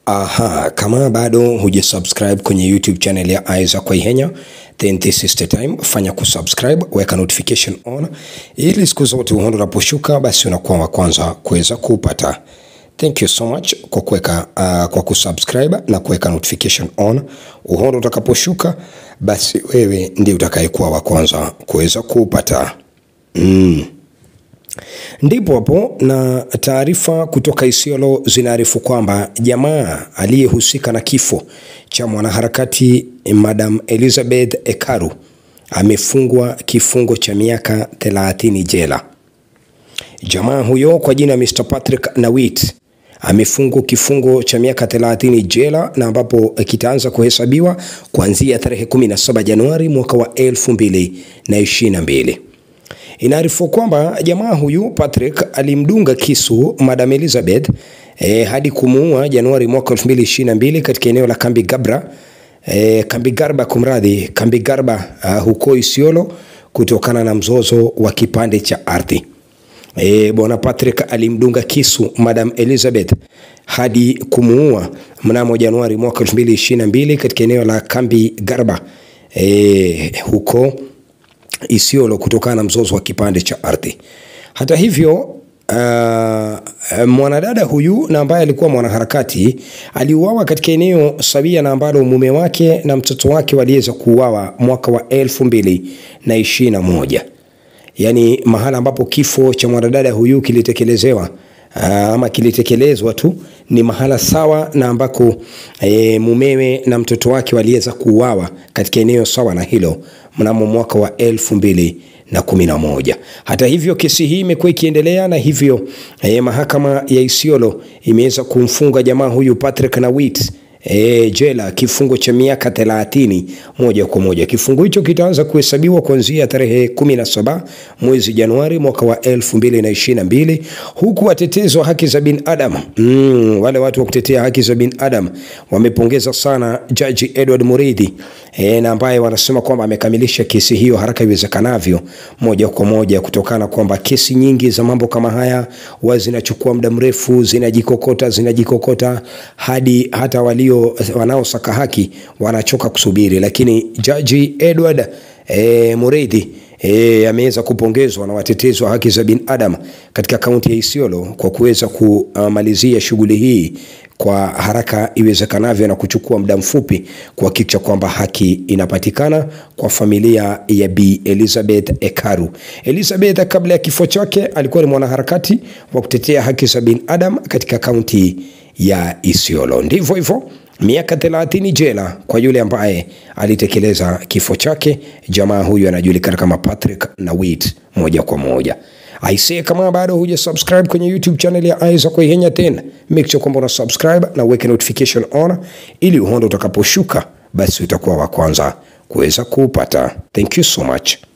Aha, kama bado hujasubscribe kwenye YouTube channel ya Isaac kwa Ihenya, then this is the time. Fanya kusubscribe, weka notification on, ili siku zote uhondo unaposhuka basi unakuwa wa kwanza kuweza kupata. Thank you so much kwa kuweka kwa kusubscribe na kuweka notification on. Uhondo utakaposhuka basi wewe ndiye utakayekuwa wa kwanza kuweza kupata. Ndipo hapo na taarifa kutoka Isiolo zinaarifu kwamba jamaa aliyehusika na kifo cha mwanaharakati Madam Elizabeth Ekaru amefungwa kifungo cha miaka 30 jela. Jamaa huyo kwa jina Mr. Patrick Nawit amefungwa kifungo cha miaka 30 jela, na ambapo kitaanza kuhesabiwa kuanzia tarehe 17 Januari mwaka wa 2022. Inaarifu kwamba jamaa huyu Patrick alimdunga kisu Madam Elizabeth hadi kumuua Januari mwaka 2022 katika eneo la Kambi Garba huko Isiolo, kutokana na mzozo wa kipande cha ardhi. Bwana Patrick alimdunga kisu Madam Elizabeth hadi kumuua mnamo Januari mwaka 2022 katika eneo la Kambi Garba huko Isiolo, kutokana na mzozo wa kipande cha ardhi. Hata hivyo mwanadada huyu na ambaye alikuwa mwanaharakati aliuawa katika eneo sawia na ambalo mume wake na mtoto wake waliweza kuuawa mwaka wa 2021. Yani mahala ambapo kifo cha mwanadada huyu kilitekelezwa tu ni mahala sawa na ambako mumewe na mtoto wake waliweza kuuawa katika eneo sawa na hilo mnamo mwaka wa 2011. Hata hivyo kesi hii imekuwa ikiendelea, na hivyo mahakama ya Isiolo imeweza kumfunga jamaa huyu Patrick Nawit jela kifungo cha miaka 30 moja kwa moja. Kifungo hicho kitaanza kuhesabiwa kuanzia tarehe 17 mwezi Januari mwaka wa 2022, huku watetezi wa haki za binadamu wale watu wa kutetea haki za binadamu wamepongeza sana Jaji Edward Muridhi na ambaye wanasema kwamba amekamilisha kesi hiyo haraka iwezekanavyo moja kwa moja, kutokana kwamba kesi nyingi za mambo kama haya zinachukua muda mrefu, zinajikokota hadi hata wanaosaka haki wanachoka kusubiri. Lakini Jaji Edward Muridhi ameweza kupongezwa na watetezi wa haki za binadamu katika kaunti ya Isiolo kwa kuweza kumalizia shughuli hii kwa haraka iwezekanavyo na kuchukua muda mfupi kuhakikisha kwamba haki inapatikana kwa familia ya Bi Elizabeth Ekaru. Elizabeth kabla ya kifo chake alikuwa ni mwanaharakati wa kutetea haki za binadamu katika kaunti ya Isiolo. Ndivyo hivyo, miaka 30 jela kwa yule ambaye alitekeleza kifo chake. Jamaa huyu anajulikana kama Patrick Nawit moja kwa moja. Aisee, kama bado hujasubscribe kwenye YouTube channel ya Isaac kwa Ihenya, tena make sure kwamba una subscribe na uweke notification on, ili uhondo utakaposhuka basi utakuwa wa kwanza kuweza kupata. Thank you so much.